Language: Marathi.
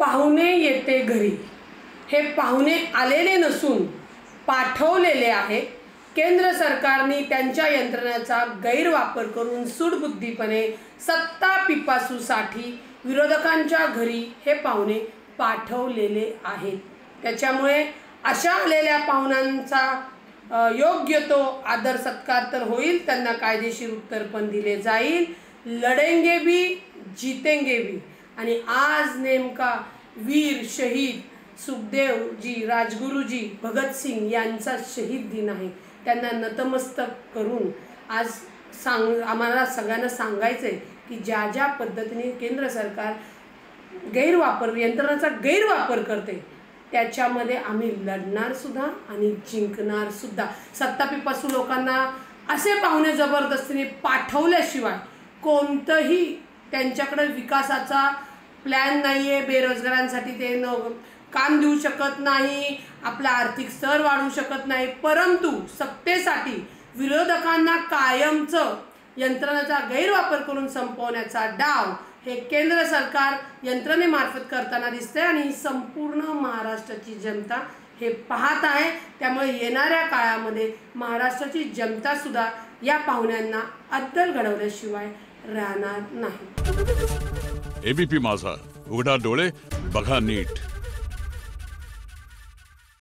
पाहुणे येते घरी, हे पाहुणे आलेले नसून पाठवलेले आहे। केंद्र सरकारने त्यांच्या यंत्रणेचा गैरवापर करून सूडबुद्धीपणे सत्ता पिपासूसाठी विरोधकांच्या घरी हे पाहुणे पाठवलेले आहेत। त्याच्यामुळे अशा आलेल्या पाहुण्यांचा योग्य तो आदर सत्कार तर होईल, त्यांना कायदेशीर उत्तर पण दिले जाईल। लढेंगे भी जीतेंगे भी। आणि आज नेमका वीर शहीद सुखदेव जी, राजगुरुजी भगतसिंग यांचा शहीद दिन आहे। त्यांना नतमस्तक करून आज आम्हाला सगळ्यांना सांगायचं आहे की ज्या ज्या पद्धतीने केंद्र सरकार यंत्रणाचा गैरवापर करते त्याच्यामध्ये आम्ही लढणार सुद्धा आणि जिंकणार सुद्धा। सत्तापिपासू लोकांना असे पाहुणे जबरदस्तीने पाठवल्याशिवाय कोणतंही त्यांच्याकडे विकासाचा प्लॅन नाही आहे। बेरोजगारांसाठी ते काम देऊ शकत नाही, आपला आर्थिक स्तर वाढवू शकत नाही, परंतु सत्तेसाठी विरोधकांना कायमचं यंत्रणेचा गैरवापर करून संपवण्याचा डाव हे केंद्र सरकार यंत्रणेमार्फत करताना दिसते आणि संपूर्ण महाराष्ट्राची जनता हे पाहत आहे। त्यामुळे येणाऱ्या काळामध्ये महाराष्ट्राची जनता सुद्धा या पाहुण्यांना अद्दल घडवल्याशिवाय राहणार नाही। एबीपी माझा, उघडा डोळे बघा नीट।